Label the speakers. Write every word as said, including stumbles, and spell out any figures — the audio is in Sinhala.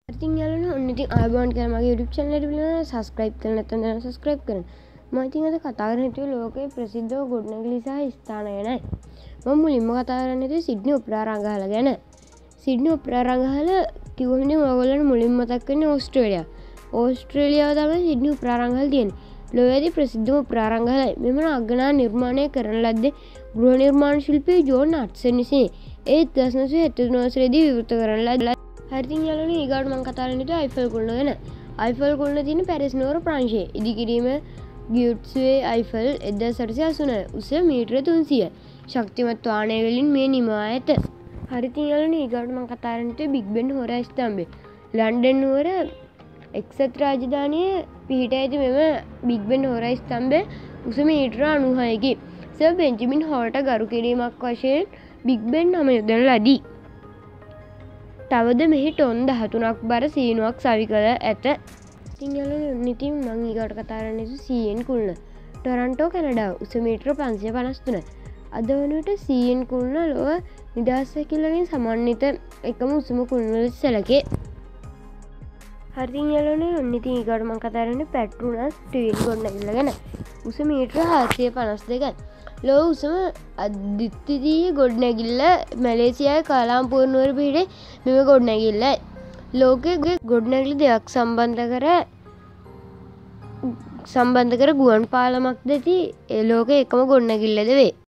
Speaker 1: ඉතින් යාළුවනේ ඔන්න ඉතින් ආයුබෝවන් කියලා මගේ YouTube channel එකට පිළිගන්න subscribe කරලා නැත්නම් දැන් subscribe කරන්න. මම ඉතින් අද කතා කරන්න හිතුවේ ලෝකයේ ප්‍රසිද්ධ ගොඩනැගිලි සහ ස්ථාන ගැන. මම මුලින්ම කතා කරන්න හිතුවේ සිඩ්නි ඔපෙරා රංගහල ගැන. සිඩ්නි ඔපෙරා රංගහල කිව්වම ඉතින් ඔයගොල්ලන්ට මුලින්ම මතක් වෙන්නේ ඕස්ට්‍රේලියාව. ඕස්ට්‍රේලියාව තමයි සිඩ්නි ඔපෙරා රංගහල තියෙන්නේ. ලෝකයේදී ප්‍රසිද්ධම ඔපෙරා රංගහලයි. මෙම අගනා නිර්මාණය කරන ලද්දේ ගෘහ නිර්මාණ ශිල්පී ජෝන් හඩ්සන් විසිනි. ඒ එක්දහස් නවසිය හැත්තෑ වසරේදී විවෘත කරන ලද්දේ හරිතින් යාළුවනේ ඊගාට මම කතා කරන්න හිතුවේ අයිෆල් කුළුණ ගැන. අයිෆල් කුළුණ තියෙන පැරිස් නුවර ප්‍රංශයේ. ඉදිකිරීම ගියුට්ස්වේ අයිෆල් එක්දහස් අටසිය අසූනවය. උස මීටර තුන්සියයි. ශක්තිමත් වාහනය වලින් මේ නිමවා ඇත. හරිතින් යාළුවනේ ඊගාට මම කතා කරන්න හිතුවේ බිග් බෙන් හොරා ස්තම්භය. ලන්ඩන් නුවර එක්සත් රාජධානියේ පිහිටා ඇති මෙම බිග් බෙන් හොරා ස්තම්භය උස මීටර අනූහයකි. සර් බෙන්ජමින් හෝල්ට ගරු කිරීමක් වශයෙන් බිග් බෙන් නම යොදන ලදී. තවද මෙහි ටොන් දහතුනක් බර සීනුවක් සවි කළ ඇත. ඉතින් යාළුවනේ නිතින් මම ඊගාට කතා කරන්න හිතුවේ සී එන් කුළුණ. ටොරන්ටෝ කැනඩාව උස මීටර පන්සිය පනස් තුනයි. අද වනවිට සී එන් කුළුණ ලොව නිදහස් සැකිල්ලකින් සමන්විත එකම උසම කුළුණ ලෙස සැලකේ. හරිතින් යාළුවනේ ඔන්න ඉතින් ඊගාට මම කතා කරන්නේ පැට්‍රෝනස් ට්වින් ගොඩනැගිල්ල ගැන. උස මීටර හත්සිය පනස් දෙකයි. ලොව උසම අද්විතීය ගොඩනැගිල්ල මැලේසියාවේ කාලාම්පූර් නුවර පිහිටි මෙම ගොඩනැගිල්ලයි. ලෝකයේ ගොඩනැගිලි දෙකක් සම්බන්ධ කර සම්බන්ධ කර ගුවන් පාලමක්ද ඇති ලෝකයේ එකම ගොඩනැගිල්ලද වේ.